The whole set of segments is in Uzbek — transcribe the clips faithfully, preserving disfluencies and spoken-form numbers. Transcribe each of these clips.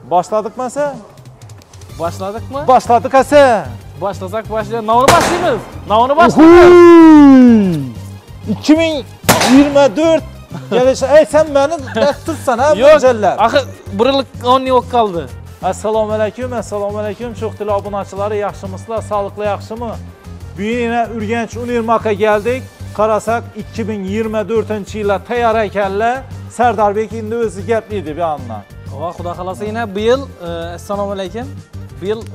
Başladık mı sen? Başladık mı? Başladık asa. Başlasak başlayalım. Navını başlayalım. Navını başlayalım. iki bin yirmi dört gelişi. Ey sen beni tutsan ha Yok. Celler. Axı bir yıllık on yok kaldı. Assalamu aleyküm, assalamu aleyküm. Çok dil abunatçıları, yaxşımısınızlar, sağlıklı yaxşımı? Bugün yine Ürgenç Unirmak'a geldik. Qarasak iki bin yirmi dördüncü yıla tayyor ekanlar. Serdar Bek indi özü gəpliydi bir anla. Ova xudo xolasa yine bu yıl e, assalomu alaykum. Bu yıl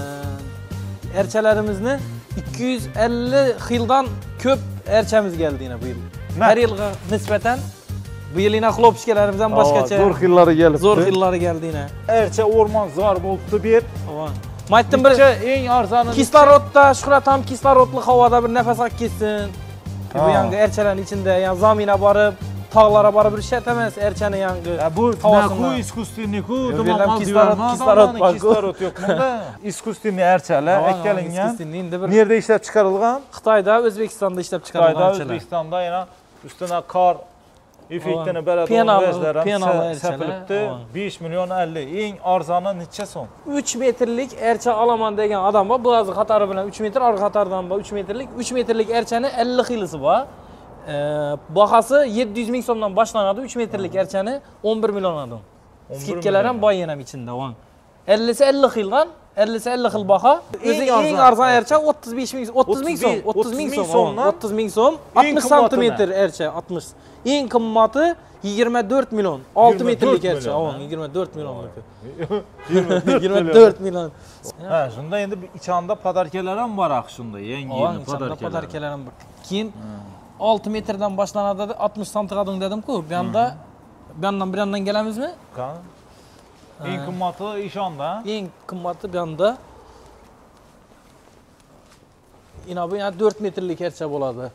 e, erçelerimizni ikki yuz ellik yıldan köp erçemiz geldi yine bu yıl. Ne? Her yılga nispeten bu yıl yine xlopçikelerimizden başkaça Zor yılları gelip. zor yılları geldi yine. Erçe orman zor buldu bir. Ova. Maytdım bir en arzanı kislorodda, şura tam kislorodlu havada bir nefes ak gitsin. Bu yangı erçelerin içinde yani zamine barıp tağlara barıp bir şey temez erçenin yangı. Ya bu havasında. ne ku iskustveni ku bilmem, duman kislorod, kislorod var. Kislorod yok bunda. İskustveni erçeler ekkelingan. Nerede işlep çıkarılgan? Xitayda, Özbekistan'da işlep çıkarılgan Xitayda, erçeler. Özbekistan'da yana üstüne kar effektini belediye Penalı, vezlerim penalı erçeler. sepilipti. beş milyon elli. En arzanı neçe son? üç metrlik erçe alaman degen adam var. Boğazı Katarı bilen üç metr, arka Katardan var üç metrlik. üç metrlik erçenin elli yılısı var. Ee, Bahası yedi yüz ming so'mdan başlanadı. üç metrlik erçeni on bir milyon adam. Skitkeler bay yenem içinde o an. ellisi elli yıldan, ellisi elli yıl baha. Özü en arzan erçe otuz beş ming, otuz ming so'm, otuz ming so'm, otuz ming so'm, altmış santimetr erçe, altmış. En kımmatı yirmi dört milyon, altı metrlik erçe, o an yirmi dört milyon. yirmi dört milyon. Ha, şunda endi içanda padarkelerim var akşında, yeni yeni padarkelerim var. Keyin altı metreden başlanadı, altmış santigadın dedim ki, bir anda bir yandan bir yandan gelemiz mi? Kan. En kımmatı işanda. En kımmatı bir anda. Yine bu yani dört metrlik erçe boladı.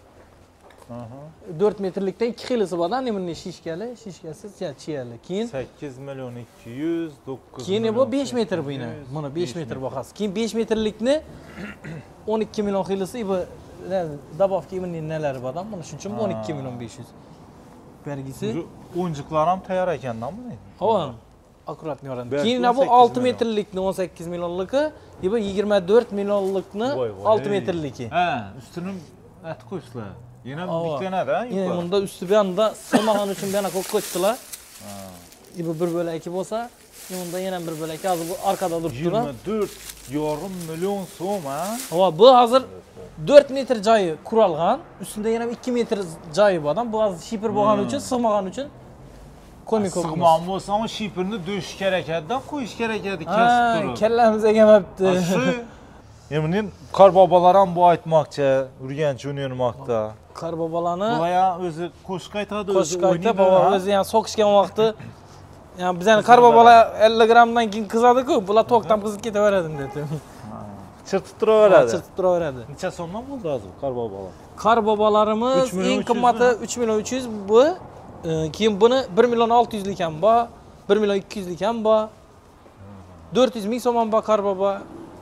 dört metrlikten iki yılısı var da nemin şişkeli, şişkesiz ya çiyeli. Keyin sekiz milyon iki yüz, dokuz keyin milyon. bu beş metr bu yine. Bunu beş metr bakası. Keyin beş metrlikni on iki milyon yılısı bu dabavki emin neler bu adam? Bunun için on iki milyon beş yüz. Vergisi. Oyuncuklarım tayyor ekandan mı? Hava. Akurat ne öğrendim. Keyin bu altı metrlikni on sekiz milyonluku, bu yirmi dört milyonlukni altı metrliki. He, üstünün et koştular. Yine biklene de. Yine bunda üstü bir anda sığmagan için bir yana koçtular. Bu bir böyle ekip olsa, bunda yine bir böyle ekip hazır bu arkada durdular. yirmi dört yarım milyon so'm ha. Hava bu hazır dört metr joyi kuralgan, üstünde yine iki metr joyi bu adam. Bu hazır şiper bolgan için, sığmagan için komik olmuş. Sığmagan bolsa ama şiperini döşüş gerek edi, koyuş gerek edi kesip durup. Kellemiz egemepti. Yemin kar babalarım bu aytmakça, Ürgenç Unirmak'ta. Kar babalarını Bulaya özü koşuk aytadı, özü koşuk aytadı, baba özü yani sokuşken vakti yani biz yani kar babalar elli gramdan keyin kızadı ki, bula toktan kızıp ketaveredim dedim. Çırtıp duraveradi. Çırtıp duraveradi. Neçe so'mdan bo'ldi hozir kar babalar? Kar babalarımız en kıymeti üç milyon üç yüz bu. Keyin buni bir milyon altı yüz ekan bu, bir milyon iki yüz ekan bu. dört yüz ming so'm bu kar baba.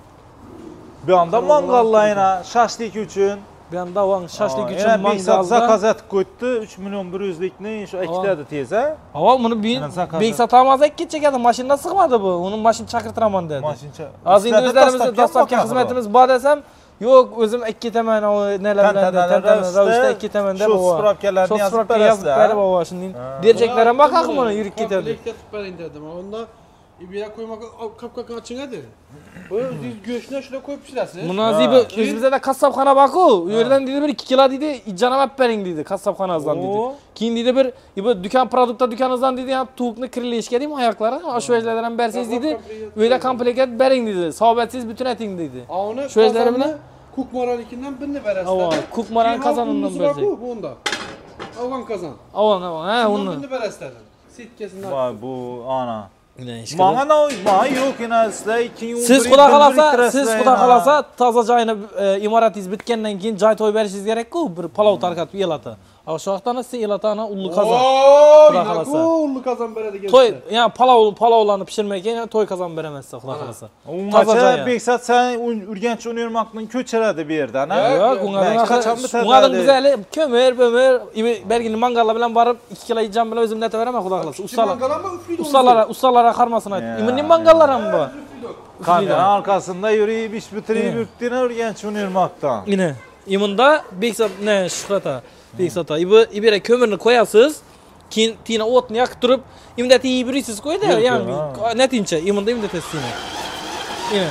Bir anda mangallayına, şaşlık üçün. Bir anda o şaşlık üçün mangalda. mangalda. Zakaz etip koydu, üç milyon bir yüzlikni şu ekledi teze. Hava bunu bir bek satamaz ek geçecek maşinada sıkmadı bu. Onun maşin çakırtıraman dedi. Maşin az indi özlerimiz dastavka hizmetimiz bana desem yok özüm ek ketemen o nelerden de ravişte ek ketemen de bu. Şu sprapkelerni yazıp yazıp verip baba şimdi. Diyeceklere bakak bunu yürük getirdi. Komplekte tutmayın dedim. Onda bir yere koymak kapkakın açına dedi. O göğsüne şöyle koyup pişirersin. Munazibi özümüzde de kasapxana bakı. Yerden dedi bir iki kilo dedi canım hep verin dedi kasapxanazdan dedi. Keyin dedi bir bu dükkan produkta dükkanınızdan dedi ya tavukni kirleyişke deyim ayaklara. Şu özlerden bersiz dedi. Öyle kompleket verin dedi. Sohbetsiz bütün etin dedi. Şu özlerimle Kukmaranikinden birini verirsin. Ava Kukmaran kazanından verecek. Bu onda. Avan kazan. Avan avan he onu. Birini verirsin. Sitkesinden. Vay bu ana. Bana ne bana yok yine sizler iki yıl siz xudo xolasa siz xudo xolasa toza joyini imoratingiz bitgandan keyin joy to'y berishingiz kerak-ku bir palov tarqatib yelata. Aşağıdan ise ilatana ullu kazan. Ooo Kuda yine kalasa. kullu kazan beredi geldi. Toy, yani palav palavlarını pişirmek yani toy kazan veremezse kuda kalasa. Unaça ya. Beksat sen Ürgenç Unirmak'ın köçeredi bir yerden ha. Evet. Yok, onların Belki kaçan mı akı, onların tezahürde? güzeli kömür, bömür, belki mangalla bilen varıp iki kilo yiyeceğim bile özüm nete veremem kuda kalasa. Ustalar, ustalara, ustalara karmasına. Ya, İminin mangallara mı bu? Kamera arkasında yürüyüp iş bitirip ürktüğüne Ürgenç Unirmak'tan. Yine. İmında Beksat ne şıkrata. Beksat'a. İbi ibire kömürünü koyasız. Kin tina otunu yakıtırıp imde tiyi birisiz koy da Yok, yani ha. netince imında imde testine. Yine.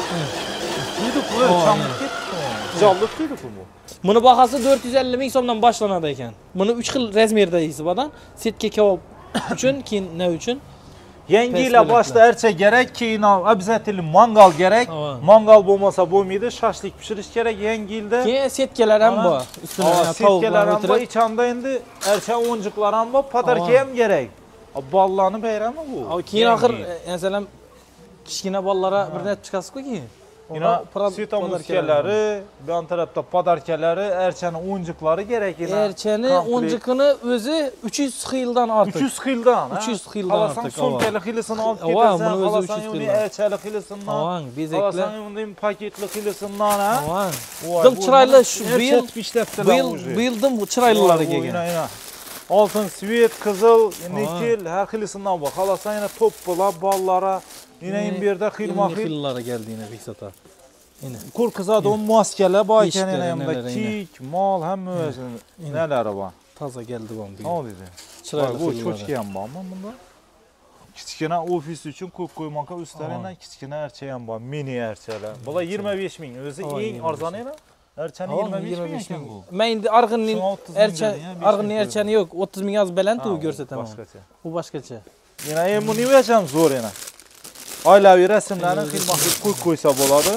Duyduk bu Aa, çamlık gitti. Callık duyduk bu. Bunu bahası dört yüz elli ming so'mdan başlanadi ekan. Buni üç xil razmerda yeysiz badan. Setga kebab uchun, keyin ne uchun? Yengiyle Pespeletler. başta erçe gerek ki obязательно mangal gerek. Aa. Mangal bo'lmasa bo'lmaydi, shashlik pishirish kerak yengi yilda. Keyin setkalar ham Ana. bor. Ustuna Aa, yana Setkeler ham bor, o'tirib. ichanda endi erçe o'njiqlar ham bor, patarka Aa. ham kerak. Ballarni bayrami bu. Keyin Yengi. axir masalan kichkina bolalara bir net chiqasiz-ku keyin. Yine sütomuzkelleri, bir tarafta padarkeleri, erçenin o'njiqlari kerak yine. Erçeni Komplet. o'njiqini o'zi uch yuz xildan ortiq. uch yuz xildan. uch yuz xildan Qalasan ortiq, so'mkali xilisini olib Ava, ketasan, buni o'zi qalasan uch yuz uni xildan. erchali xilisidan. Avang, bezeklar. Qalasan uni paketli xilisidan ha. Avang. Voy, Dim bu chiroyli nima? shu Erchat bil pishlatdilar bil уже. bildim bu chiroylilari Voy, kelgan. yine, yine. Oltin svet, qizil, nikkel, har xilisidan bor. Qalasan yana to'ppilar, ballara, yine bir yerda xilma-xil. xillari keldi yine Beksat'a. Yine. Kur qizadi o maskeler bor ekan Eshiklar, yana hamda nelar, yine. kik, mol hamma o'zi nelari bor. Toza keldi bu. Ne oldu? Chiroyli Bu xillari. cho'chka ham bormi bunda? Kichkina ofis uchun ko'p qo'ymoqqa ustalardan kichkina archa ham bor, mini archalar. Bular yigirma besh ming, o'zi Ava, eng yigirma besh arzoni edi. Archani Avang, yigirma besh ming ekan bu. Men endi arg'inning Shuni o'ttiz ming ercha deding, ya, besh ming arg'inning qo'ydim. erchani yo'q, o'ttiz ming yoz baland Ha, u u ko'rsataman. boshqacha. Bu boshqacha. Yana ham buni ham zo'r yana. Oilaviy rasmlarni xilma-xil qo'yib qo'ysa bo'ladi.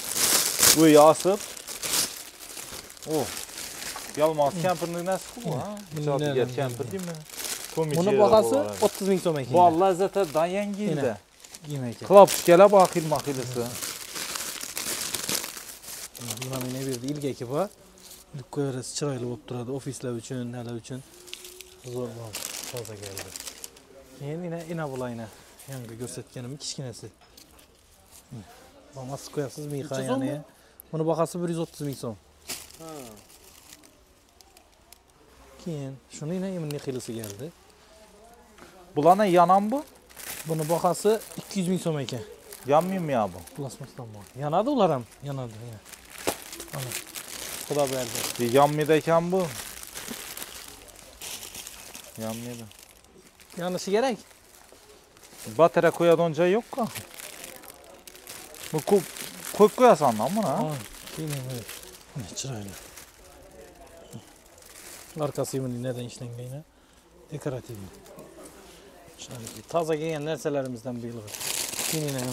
Bu yosib. O. Yalmaz kampirning nasi bu, ha? Ijodigar kampir deymi? Buni bahasi o'ttiz ming so'm ekan. Bol lazzatidan yangi yilda. Yemak ekan. Klapkalar bor xilma-xilisi. Mana meni berdi ilgaki bor. Ilib qo'yarasiz, chiroyli bo'lib turadi ofislar uchun, nalar uchun. Zo'r bo'lib toza keldi. Keyin ina ina bulayna. Yangi ko'rsatganim kichkinasi. Bo'lmasa qo'yasiz miqa yani. Buni bahasi bir yuz o'ttiz ming so'm. Ha. Keyin shuni ina imni xilisi keldi. Bularni yanan bu? Buni bahasi ikki yuz ming so'm ekan. Yanmaymi ya bu? Plasmasdan bor. Yanadi ular ham, yanadi yana. Ana. Xudo berdi. Bir yanmaydi ekan bu. Yanmaydi. Yanishi kerak. Batarya qo'yadigan joy yo'q-ku. Bu ko'p qo'yib qo'yasan buni, ha? Keyin mana chiroyli. Arkasi buni neden ishlangan? Dekorativ. Chiroyli. Toza kelgan narsalarimizdan belg'i. Keyin ham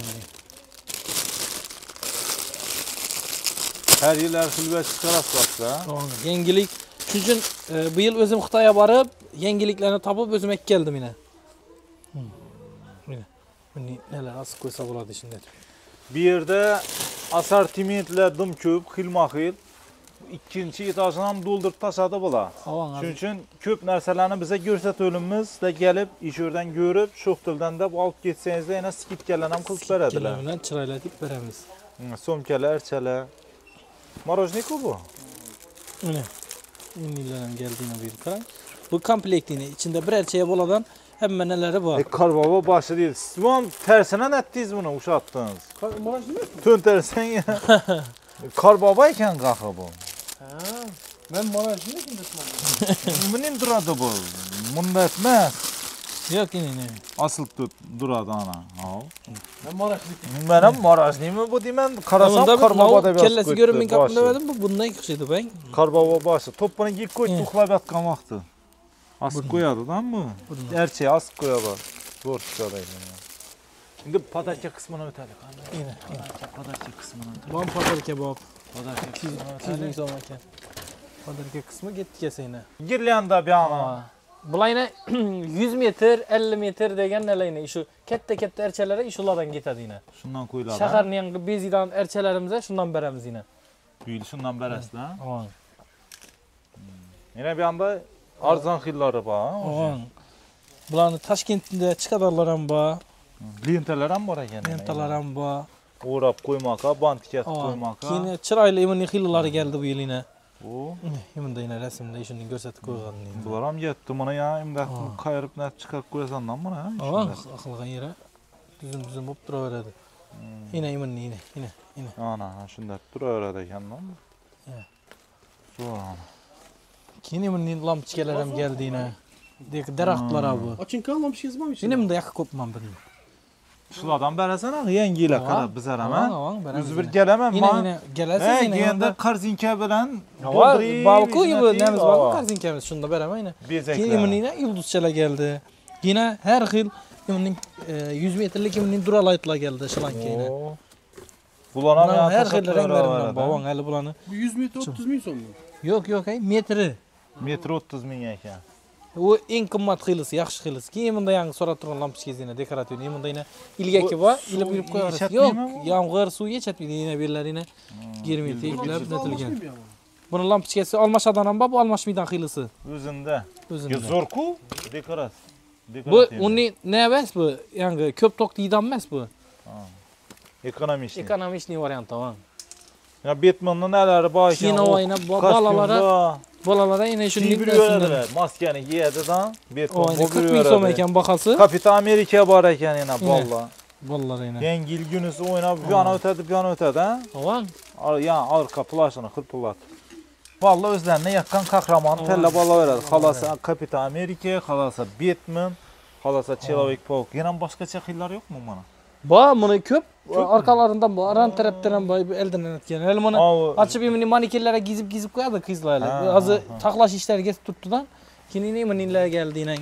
Her yil har xil chiqarasiz ha? yangilik. Shuning uchun bu yil o'zim Xitoyga borib, yangiliklarni topib o'zim olib keldim mina. Mina. Buni nelar asib qo'ysa bo'ladi shunday. Bir yerda assortimentlar dim ko'p, xilma-xil. Ikkinchi etajni ham to'ldirib tashladi bular. Shuning uchun ko'p narsalarni biza ko'rsatuvimiz da kelib, ish yerdan ko'rib, sho'xtildan deb olib ketsangizda yana skidkalar ham qilib beradilar. Kelar bilan chiroylatib beramiz. So'mkalar, archalar. Morojnik bu. Mana. Inilar ham geldiğine bir qarang. Bu komplektini içinde bir erçeye boladan hamma nelari bor. E Karbaba başı değil. Siz tersine nettiyiz bunu uşattınız. Maraj nima? Tön tersen ya. Karbaba ekan qaxı bu. Ha. Men maraj nima desam? Buning duradi bu. Bunda etmez. Yok yine ne. Asıl tut duradi ana. Al. Men maraj nima? Ben ham morojnimi bu deyman. Qarasam Karbaba deb yozib kellesi qo'yibdi, görünmeyin boshi. kapında demedim bu bundan yıkışıydı ben. Karbaba başı. Toppani giyib qo'yib He. uxlab yotgan vaqti. Asib qo'yadi-da bu. Erchey asib qo'yadi. Zo'r chiqadi. Endi padarka qismini o'taylik. Yine. Padarka qismini. Bom patır kebap. Padarka iki yüz bin so'm ekan. Padarka kısmı gitti keseyine. Girlyanda bir ana. Bulayna yüz metr, elli metr degan nelayni shu katta katta erchalari shulardan ketadi yine. Shundan qo'yiladi. Shaharning yangi bezidan erchalarimizni shundan beramiz yine. Büyülü şundan berasizlar. Aman. Yine bir anda Arzan xillari bor. Aman. Bularni Toshkentda chiqadarlar ham bor. Lentalar ham bor ekan. Lentalar ham bor. O'rab qo'ymoqqa, bandga qo'ymoqqa. Keyin chiroyli imonli xillari keldi bu yilina. O, Bunda yana rasmda shuni ko'rsatib qo'ygandim. bular ham yetdi. Mana ya imda qayirib nat chiqarib qo'yasandan mana. Aman, aqlgan yeri tuzum-tuzum bo'lib turaveradi. Ina imonli, ina, ina, ina. Ana, shunda turaveradi ekan-da. Zo'r. Keyin imonli lampochkalar ham keldi ina. Dek daraxtlar bu. Achinka lampochkasi bormi ichida? Meni bunda yoqqa ko'pman bildim. Shulardan berasana, yangilar qarab bizlar ham. Aman, beramiz. O'zi bir kelaman, Ina, men. ina, kelasiz ina. Endi qarzinka bilan balku bu nemiz bor, qarzinkamiz shunda beraman ina. Keyin imonli yulduzchalar keldi. Yine her xil imonning yüz metrlik imonning duralaytlar keldi shlanka ina. Bular ham yana her xil ranglar bilan bor, hali bularni. Bu yüz metre o'ttiz ming so'mmi? Yo'q, yo'q, ay metri. metr o'ttiz ming ekan. U eng qimmat xilisi, yaxshi xilisi. Keyin bunda yangi so'rab turgan lampochkasi ina dekorativ. Bunda ina ilgaki bor, ilib yurib qo'yasiz. Yo'q, yomg'ir suv yechatmaydi ina bellar ina. Germit eklab netilgan. Buni lampochkasi almashadan ham bor, bu almashmaydan xilisi. O'zinda. O'zinda. Zo'r-ku dekorativ. Bu uni ne emas bu? Yangi ko'p tok deydan emas bu. Ekonomik. Ekonomik variant tamam. Ya Batman'ning nalari bor ekan. Kino o'ynab bolalara bolalara ina shunday narsalar. Maskani kiyadidan Batman bu qirq ming so'm ekan bahasi. Kapitan Amerika bor ekan ina bolalar. Bolalar ina. Yangi yil kunisi o'ynab bu yana o'tadi, bu yana o'tadi, ha? Tamam. Ya arka plashini qirpillat. Vallahi o'zlarini yaqqan qahramon tanlab olaveradi. Xolasa Kapitan Amerika, xolasa Batman, xolasa Человек Паук. Yana boshqacha xillar yo'qmi mana? Bor, buni ko'p orqalaridan bor, aran tarafdan ham bor, eldan o'tgan. Hali mana ochib yemini manikenlarga gizib-gizib qo'yadi qizlarlar. Hozir taxlash ishlariga turtdidan, keyin imoninglar keldi inang.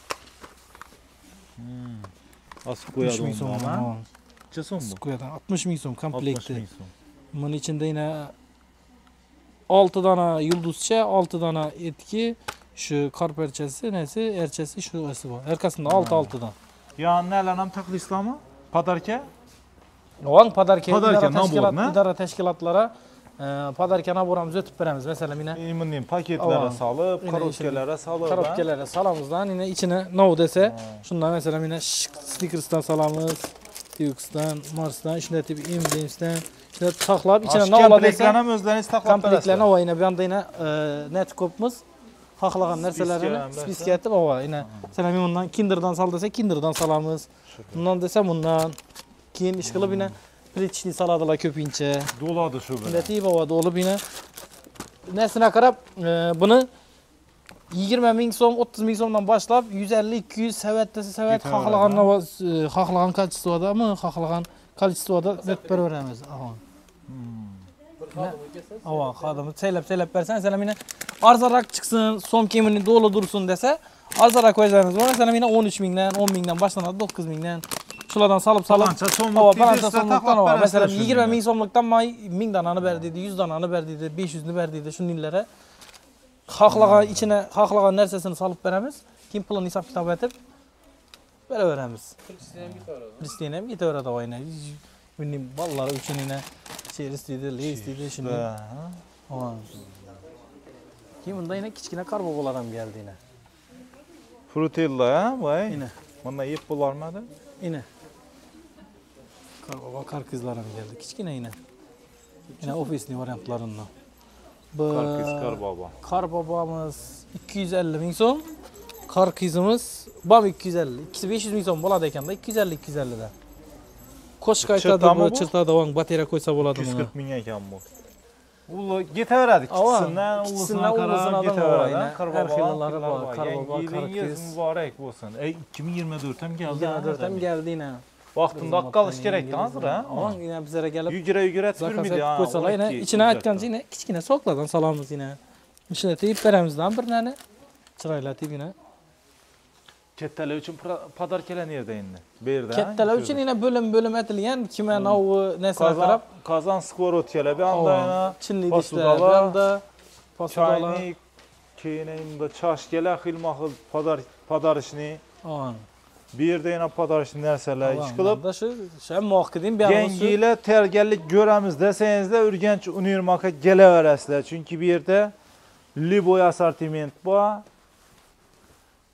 Asib qo'yadi uni. Necha so'm bu? Qo'yadi oltmish ming so'm komplekti. Buning ichida yana olti dona yulduzcha, olti dona etki, shu qarparchasi, nasi, erchasi, shu o'si bor. Arkasida olti olti dan. Ya nelar ham takliflami? Podarka? Yo'q, podarka tashkilot, idora tashkilotlari podarka naboramiz o'tib beramiz. Masalan, mana imonning paketlari solib, korobkalarga solib, korobkalarga solamizdan, yana ichini nov desa, shundan masalan, mana Snickersdan solamiz, Twixdan, Marsdan, shunday deb Imdensdan shunday taxlab ichini novlar desa, ham o'zlaringiz taxlab berasiz. Komplektlarni va yana bu yerda yana net ko'pmiz. Xohlagan narsalarini spiska etib, va yana masalan, men bundan Kinderdan sol desa, Kinderdan solamiz. Bundan desa, bundan keyin ish qilib yana plitchni soladilar ko'pincha. Do'ladi shu bilan. Latiy va dolib yana narsani qarab, buni yigirma ming so'm, o'ttiz ming so'mdan boshlab yuz ellik ikki yuz savat desa savat, xohlagan xohlagan kolичествоda, xohlagan kolичествоda deb beraveramiz. Ava xodimi saylab-saylab bersan, masalan, meni arzonroq chiqsin, so'm kiyimini to'la dursin desa, arzonroq qo'ysangiz, masalan, meni o'n uch mingdan, o'n mingdan boshlanadi, to'qqiz mingdan. Shulardan solib-solib, balancha so'mlikdan, masalan, yigirma ming so'mlikdan ming donani ber dedi, yuz donani ber dedi, besh yuz ni ber dedi, shuninglara xohlagan ichine, xohlagan narsasini solib beramiz, keyin pulini hisob kitob etib beraveramiz. Pristiyam ham yetaveradi oyna. Buning bolalar uchun ina şey istedi, le istedi shuni. Ha. Keyin bunda ina kichkina karbobolar ham keldi ina. Frutilla, ha, voy. Ina. Mana yeb bo'larmadi? Ina. Karbobo karkizlar ham keldi, kichkina ina. Ina ofisni variantlaridan. Bu karkiz karbobo. Karbobomiz ikki yuz ellik ming so'm. Karkizimiz bam ikki yuz ellik. ikkisi besh yuz ming so'm bo'ladi ekanda, ikki yuz ellik ikki yuz ellik da. Qo'shiq aytadi, bu chirtadi, o'ng bateriya qo'ysa bo'ladi buni. ikki yuz qirq ming ekan bu. Ulu ketaveradi ikkisidan, ulusuna qarab ketaveradi. Karbobolari bor, karbobo, karkiz muborak bo'lsin. Ey ikki ming yigirma to'rt ham keldi. yigirma to'rt ham keldi ina. Vaqtida qolish kerak-da hozir, ha? O'ng ina bizlarga kelib yugura-yugura turmaydi, ha. Qo'ysalar ina, ichini aytgancha ina kichkina soqlardan solamiz ina. Shuni teyib beramizdan bir nani chiroylatib ina. Kattalar uchun podarkalar nerda endi? Bu yerda. Kattalar uchun yana bo'lim-bo'lim atilgan, kimga novi narsa qarab, qozon skvorotkalar, bu anda yana chinli idishlar, bu anda posudalar, keyin endi chashkalar, xilma-xil podar podarishni. Bu yerda yana podarishni narsalar ish qilib, shu shammoq qildim, bu yerda yangilar tayyorgarlik ko'ramiz desangizlar, Urganch Univermag'a kelaverasizlar, chunki bu yerda liboy assortiment bor.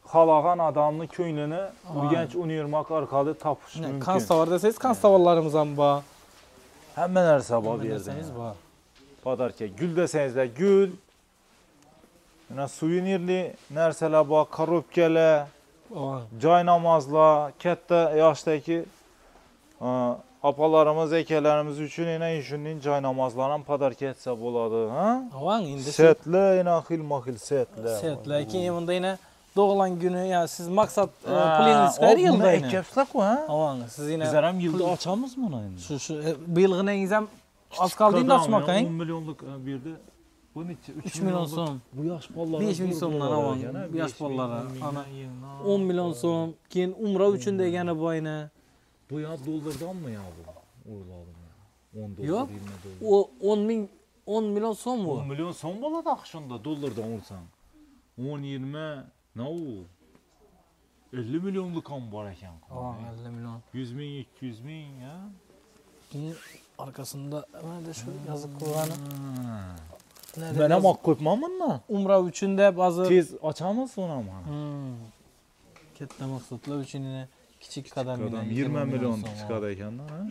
xalaqan adamın köynünü Urgenç Uniyirmak arkalı tapış mümkün. Kanstavar deseniz kanstavarlarımız ham bor. Hamma narsa bor bu Hamma yerda. narsamiz bor. Padarka gül deseniz de gül. Yana suvenirli narsalar bor, korobkalar, Aman. joy namozlar, katta yoshdagi opalarimiz, akalarimiz uchun yana shunday joy namozlar ham padarka etsa bo'ladi, ha? Aman endi Setlar, yana xilma-xil setlar. setlar. Keyin bunda yana doğulan günü ya siz maksat e, pulingiz chiqar yilda yana. Ekkapsizlar-ku, ha? Aman siz yana Bizlar ham yilda ochamiz buni endi. shu shu bu yilg'inangiz ham az qoldi endi ochmoqqa. on millionlik bu yerda bu necha? uch million so'm. Bu yosh bolalar besh ming so'mdan aman. Bu yosh bolalar ana o'n million so'm. Keyin umra uchun degani bu ayna. Bu ya dollardanmı ya bu? O'yladim. on dollar, Yo'q. yigirma dollar. O o'n ming o'n million so'm bu. on milyon so'm bo'ladi aqshunda dollardan ursan. o'n yigirma ne o? elli milyonlik ham bor ekan. Aman elli milyon. yuz ming, ikki yuz ming ya. Keyin arkasında mana shu yozib qo'ygani. Ben ham olib qo'yibmanmi? Umra uchun deb hozir Tez ochamiz uni ham. Hmm. Katta maqsadlar uchun yana kichik qadam bilan yigirma milyon chiqadi ekanda, ha?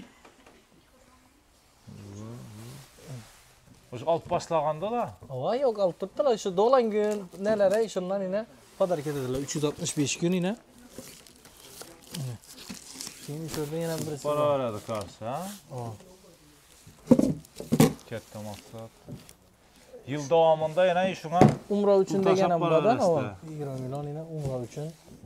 O'sha olib boshlagandalar. Voy yo'q, olib turibdilar. Shu do'lan kun nelari shundan yana padarka dedilar. uch yuz oltmish besh kun yana. Keyin sho'rda yana birisi bor. Boraveradi qarshi, ha? Oh. Katta maqsad. Yil davomida yana shunga Umra uchun degan ham Urtashab bor-da, boraverasizlar. yigirma million yana umra uchun.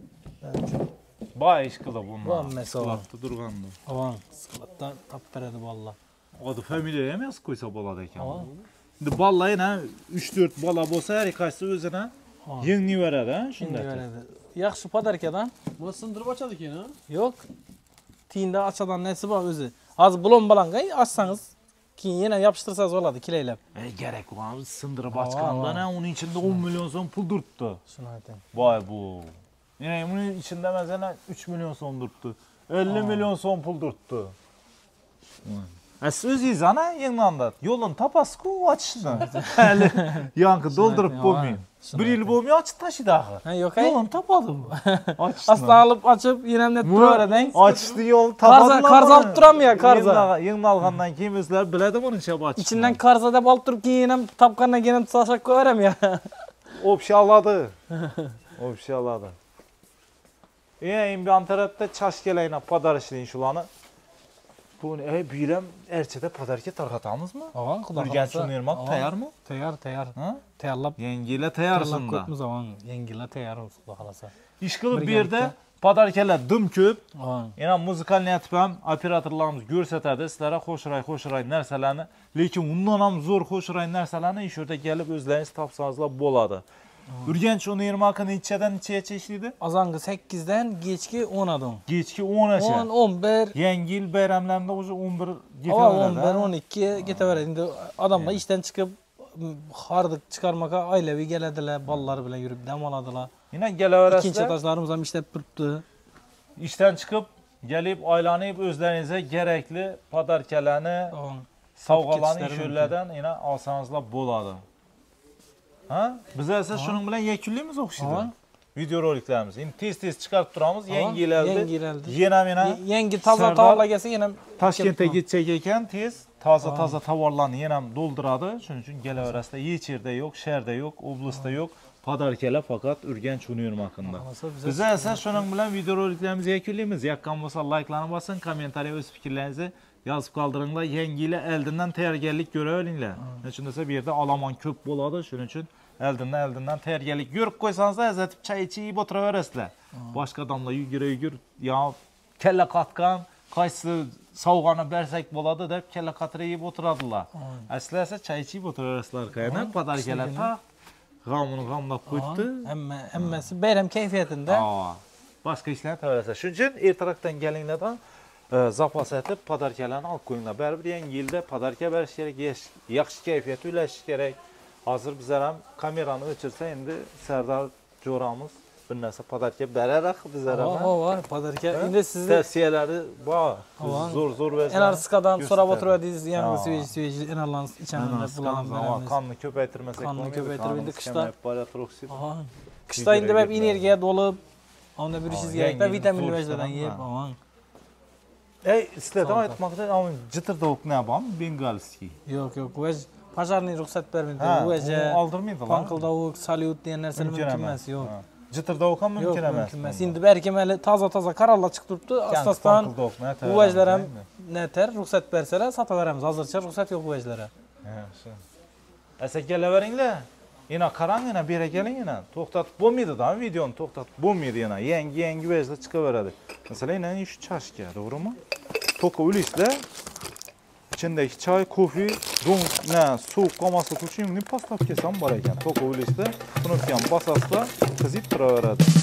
boy ish qildi bundan. Bu hammasi bor. Qilibdi turganda. Aman, sklatdan tap beradi bolalar. Adi familiya ham yozib qo'ysa bo'ladi ekan. Aman. Endi bolalar yana uch to'rt bola bo'lsa, har ikkisi o'zini Aman. yengni beradi, ha, Shunday shunday. beradi. Yaxshi padarkadan. Buni sindirib ochadi keyin, ha? Yo'q. Tiyinda achadan nesi bor o'zi. Hozir bulon balanga ochsangiz, keyin yana yopishtirsangiz bo'ladi, kilaylab. Ey, kerak u, biz sindirib Aman, ochgandan aman. uning ichida o'n million so'm pul turibdi. Shuni aytayim. Voy bu. Yana uning ichida masalan uch million so'm turibdi. elli million so'm pul turibdi. Ha, siz o'zingiz ana yenganda yo'lini topasiz-ku ochishni. Hali yangi doldurib bo'lmaydi. bir yil bo'lmay ochib tashlaydi axir. Ha, yo'q, Yo'lini topadi bu. Ochishni. Asta olib ochib, yana net turaveradi. Ochishni yo'lini topadi. Qarz olib turammi ya, qarza? Yengni olgandan keyin o'zlari biladi buni nechab ochishni. İçinden qarza deb olib turib, keyin ham topgandan keyin ham tashlab qo'yaram ya. Opsiyaladi. Opsiyaladi. Ey, imbiyan tarafda chashkalayna padarishling shularni. Bu ey, bu yil ham erchada padarka tarqatamizmi? Aman, xudo Urganch Uniyirmak tayyormi? Tayyor, tayyor. Ha? Tayyorlab, Yangilar tayyorlab tayyorsinda. ko'pmiz aman. Yangilar tayyormiz, xudo xolasa. Ish qilib bu Birgalikda. yerda padarkalar dim ko'p. Aman. Yana muzikalni aytib ham operatorlarimiz ko'rsatadi sizlarga qo'shiray qo'shiray narsalarni, lekin undan ham zo'r qo'shiray narsalarni ish yerda kelib o'zlaringiz topsangizlar bo'ladi. Urganch Uniyirmak nechadan nechaga ishlaydi? Azongi sakkizdan kechki o'n adam. Kechki o'n gacha. o'n, o'n bir, Yangi yil bayramlarida o'zi o'n bir o'n ketaveradi. bir, o'n ikki ketaveradi. Endi odamlar ishdan chiqib hardik chiqarmoqqa oilaviy keladilar, bolalar bilan yurib dam oladilar. Yana İkinci kelaverasizlar. etaşlarımız ham ishlab turibdi. İşten çıkıp gelip aylanıp özlerinize gerekli padarkalarni, Aman. sovg'alarni ketishleri ish yo'llardan yana olsangizlar bo'ladi. Ha? Biz esa shuning bilan yakunlaymiz o'xshaydi. Aman. Video roliklarimiz. Endi tez-tez chiqarib turamiz. Aman, Yangi yillarda. yangi yillarda. Yana mena Ye- Yangi toza Sardor tovarlar kelsa yana Toshkentga ketsak ekan, tez toza-toza tovarlarni yana ham dolduradi. Shuning uchun kelaverasizlar. Hech yerda yo'q, shaharda yo'q, oblastda yo'q. Padarkalar faqat Urganch Uniyirmakida. Biz esa shuning bilan video roliklarimizni yakunlaymiz. Yoqqan bo'lsa layklarni bosing, kommentariya o'z fikrlaringizni yozib qoldiringlar. Yangi yil oldindan tayyorgarlik ko'raveringlar. Nechun desa bu yerda olomon ko'p bo'ladi, shuning uchun oldindan oldindan tayyorgarlik ko'rib qo'ysangizlar, azatib chay ichib o'tiraverasizlar. Boshqa odamlar yugur-yugur, yo kalla qatgan, qaysi sovg'ani bersak bo'ladi deb kalla qatira yeb o'tiradilar. Aslida esa chay ichib o'tiraverasizlar, qayna padarkalar taq g'amini g'amlab qo'yibdi. Hamma hammasi bayram kayfiyatida. Ha. Boshqa ishlarni qilaverasiz. Shuning uchun ertaroqdan kelinglardan zapas etib padarkalarni olib qo'yinglar. Baribir yangi yilda padarka berish kerak, yaxshi kayfiyat uylash kerak. Hozir bizlar ham kamerani o'chirsa endi Sardor jo'ramiz bir narsa padarka berarak bizlar ham. Ha, var padarka. Endi sizni tavsiyalari bor. Zo'r zo'r versa. Enerjikadan so'rab o'tiradiz, yangi sveji sveji enerjlarni ichaman deb bularni Ama beramiz. qonni ko'paytirmasak Qonni bo'lmaydi. ko'paytirib endi qishda- qishda Qishda endi hep energiya dolib Onda bir işiz Aa, gerekli yangi vitaminli so'rishdan vejlardan ham yeb, ha. aman. Ey, sizlardan Sağ ol. aytmoqda, ama jitir tovuq ne bormi? Bengalskiy. Yo'q, yo'q, vej pazarning ruxsat bermaydi. Ha, Bu veja uni oldirmaydilar. pankildovuk, salyut degan narsalar mumkin emas, yo'q. Ha. Jitir tovuq ham Yo'q, mumkin emas. mumkin emas. Endi balki mayli toza-toza qarorlar chiqib turibdi. Asta-astan bu vejlar ham netar ruxsat bersalar sotaveramiz. Hozircha ruxsat yo'q bu vejlarga. Yaxshi. Asa kelaveringlar. Yana qarang, yana bera keling yana. To'xtatib bo'lmaydi-da, videoni to'xtatib bo'lmaydi yana. Yangi-yangi vejlar chiqaveradi. Masalan, yana shu chashka, to'g'rimi? To'qa ulislar. İçindeki çay, kofi, don, ne, soğuk olması için ne pastak kesem var ekan. To'qa ulislar, buni ham basaslar, qizib turaveradi.